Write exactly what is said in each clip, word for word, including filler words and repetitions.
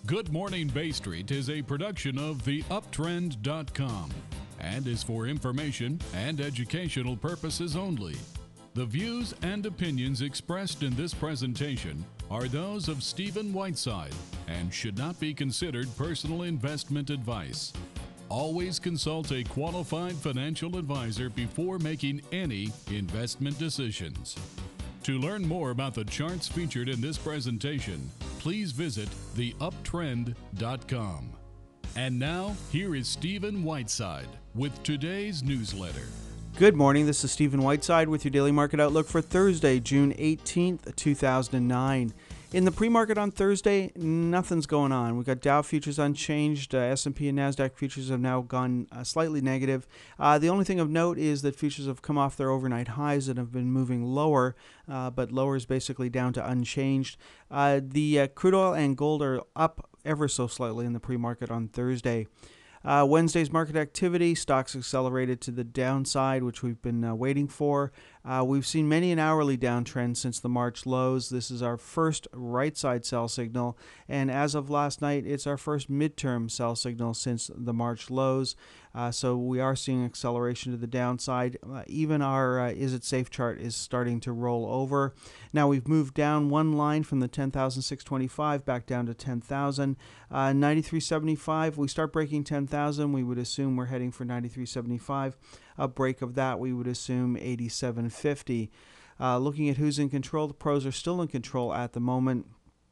Good Morning Bay Street is a production of the uptrend dot com and is for information and educational purposes only. The views and opinions expressed in this presentation are those of Stephen Whiteside and should not be considered personal investment advice. Always consult a qualified financial advisor before making any investment decisions. To learn more about the charts featured in this presentation, please visit the uptrend dot com. And now, here is Stephen Whiteside with today's newsletter. Good morning, this is Stephen Whiteside with your daily market outlook for Thursday, June eighteenth, two thousand nine. In the pre-market on Thursday, nothing's going on. We've got Dow futures unchanged. Uh, S and P and NASDAQ futures have now gone uh, slightly negative. Uh, the only thing of note is that futures have come off their overnight highs and have been moving lower, uh, but lower is basically down to unchanged. Uh, the uh, crude oil and gold are up ever so slightly in the pre-market on Thursday. Uh, Wednesday's market activity, stocks accelerated to the downside, which we've been uh, waiting for. Uh, we've seen many an hourly downtrend since the March lows. This is our first right side sell signal, and as of last night, it's our first midterm sell signal since the March lows. Uh, so we are seeing acceleration to the downside. Uh, even our uh, Is It Safe chart is starting to roll over. Now we've moved down one line from the ten thousand six hundred twenty-five back down to ten thousand. Uh, ninety-three seventy-five, we start breaking ten thousand, we would assume we're heading for ninety-three seventy-five. A break of that, we would assume eighty-seven fifty. Uh, looking at who's in control, the pros are still in control at the moment,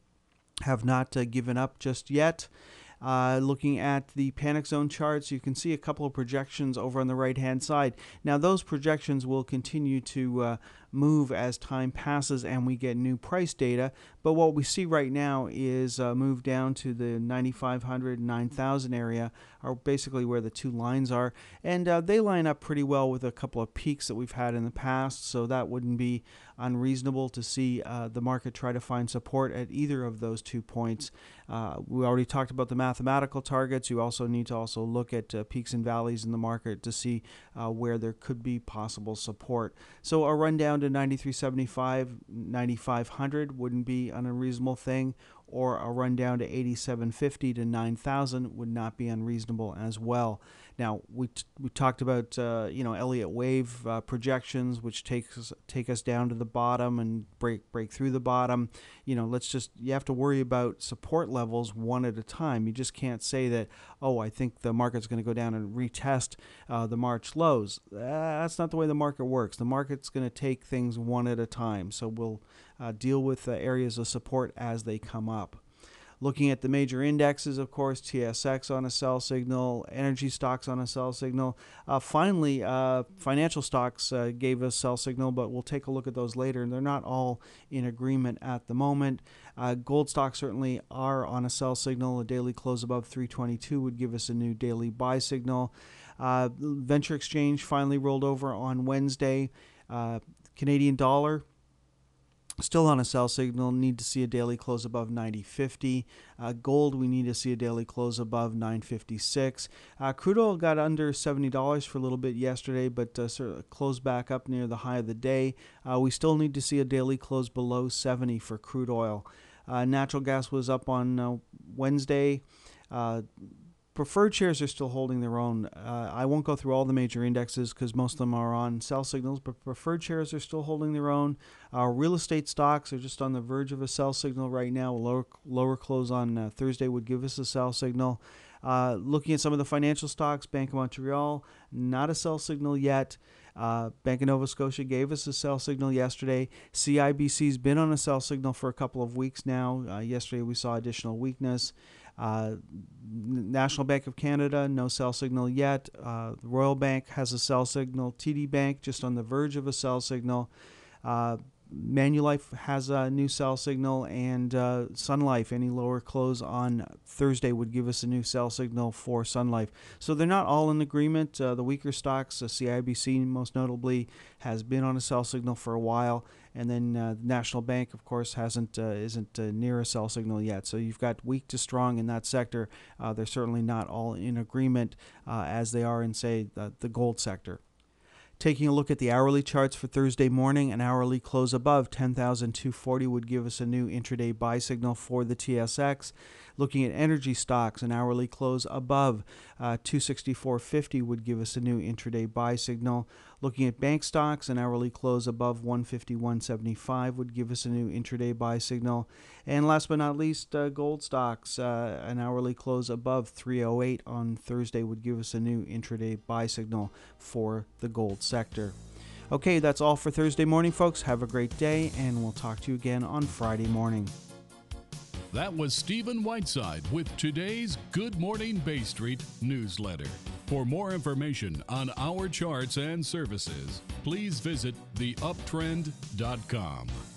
have not uh, given up just yet. Uh, looking at the panic zone charts, you can see a couple of projections over on the right-hand side. Now, those projections will continue to uh, move as time passes and we get new price data. But what we see right now is a move down to the ninety-five hundred, nine thousand area, are basically where the two lines are. And uh, they line up pretty well with a couple of peaks that we've had in the past, so that wouldn't be unreasonable to see uh, the market try to find support at either of those two points. Uh, we already talked about the mathematical targets. You also need to also look at uh, peaks and valleys in the market to see uh, where there could be possible support. So a run down to ninety-three seventy-five, ninety-five hundred wouldn't be an unreasonable thing, or a run down to eighty-seven fifty to nine thousand would not be unreasonable as well. Now, we t- we talked about uh, you know Elliott wave uh, projections, which takes us, take us down to the bottom and break break through the bottom. You know, let's just you have to worry about support levels one at a time. You just can't say that, oh, I think the market's going to go down and retest uh, the March lows. Uh, that's not the way the market works. The market's going to take things one at a time. So we'll uh, deal with uh, areas of support as they come up. Looking at the major indexes, of course, T S X on a sell signal, energy stocks on a sell signal. Uh, finally, uh, financial stocks uh, gave us sell signal, but we'll take a look at those later. And they're not all in agreement at the moment. Uh, gold stocks certainly are on a sell signal. A daily close above three twenty-two would give us a new daily buy signal. Uh, Venture Exchange finally rolled over on Wednesday. Uh, Canadian dollar still on a sell signal, need to see a daily close above ninety fifty. Uh, gold, we need to see a daily close above nine fifty-six. Uh, crude oil got under seventy dollars for a little bit yesterday, but uh, sort of closed back up near the high of the day. Uh, we still need to see a daily close below seventy for crude oil. Uh, natural gas was up on uh, Wednesday. Uh, Preferred shares are still holding their own. Uh, I won't go through all the major indexes because most of them are on sell signals, but preferred shares are still holding their own. Uh, real estate stocks are just on the verge of a sell signal right now. A lower, lower close on uh, Thursday would give us a sell signal. Uh, looking at some of the financial stocks, Bank of Montreal, not a sell signal yet. Uh, Bank of Nova Scotia gave us a sell signal yesterday. C I B C's been on a sell signal for a couple of weeks now. Uh, yesterday we saw additional weakness. Uh, National Bank of Canada, no sell signal yet. Uh, Royal Bank has a sell signal. T D Bank just on the verge of a sell signal. Uh, Manulife has a new sell signal, and uh, Sun Life, any lower close on Thursday would give us a new sell signal for Sun Life. So they're not all in agreement. Uh, the weaker stocks, uh, C I B C most notably, has been on a sell signal for a while, and then uh, National Bank, of course, hasn't uh, isn't uh, near a sell signal yet. So you've got weak to strong in that sector. Uh, they're certainly not all in agreement uh, as they are in, say, the, the gold sector. Taking a look at the hourly charts for Thursday morning, an hourly close above ten thousand two hundred forty would give us a new intraday buy signal for the T S X. Looking at energy stocks, an hourly close above uh, two sixty-four fifty would give us a new intraday buy signal. Looking at bank stocks, an hourly close above one fifty-one seventy-five would give us a new intraday buy signal. And last but not least, uh, gold stocks, uh, an hourly close above three oh eight on Thursday would give us a new intraday buy signal for the gold sector. Okay, that's all for Thursday morning, folks. Have a great day, and we'll talk to you again on Friday morning. That was Stephen Whiteside with today's Good Morning Bay Street newsletter. For more information on our charts and services, please visit the uptrend dot com.